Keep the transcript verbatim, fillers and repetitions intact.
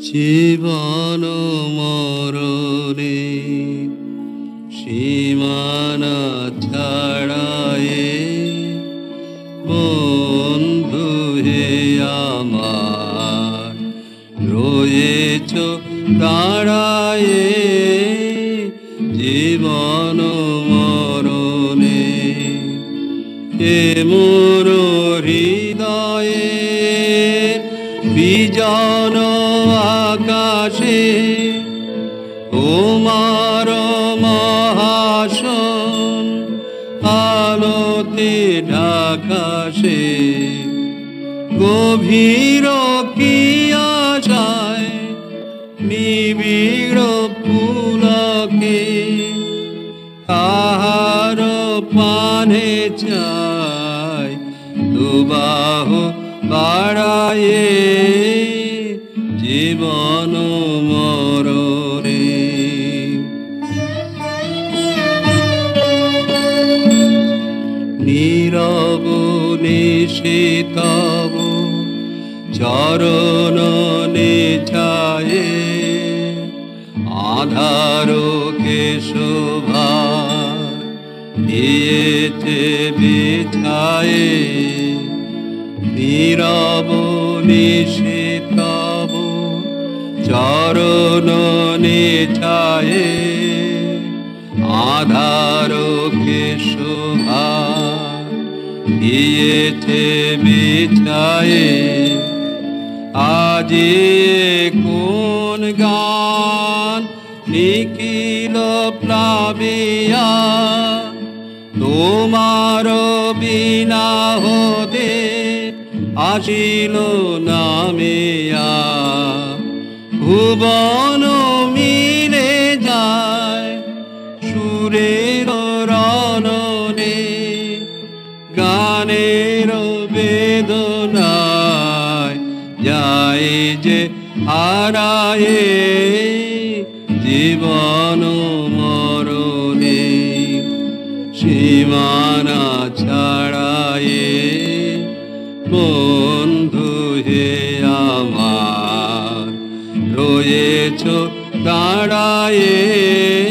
জীবন মরণে সীমানা ছাড়ায়ে বন্ধু হে আমার রয়েছ দাঁড়ায়ে জীবন মরণে এ মোর হৃদয়ে বিজন আকাশে তোমার মহাসন আলোতে ঢাকাশে গভীর কি আশায় নিবিড় পুলকে তাহার পানে চাই দুবাহ বাড়ায়ে জীবন মরণে নীরব নিশিতব চরণ নিছায়ে আধারকে শোভা দিয়েছে বিছায়ে নীরব নিশিতব চরণ নিছায়ে আধারকে শোভা দিয়েছে বিছায়ে আজি কোন গান নিখিল প্লাবিয়া তোমার বিনা হতে আসিল নামিয়া ভুবন মিলে যায় সুরের রণনে গানের বেদনায় যায় যে হারায়ে জীবন মরণে সীমানা ছাড়ায়ে বন্ধু হে আমার রয়েছ দাঁড়ায়ে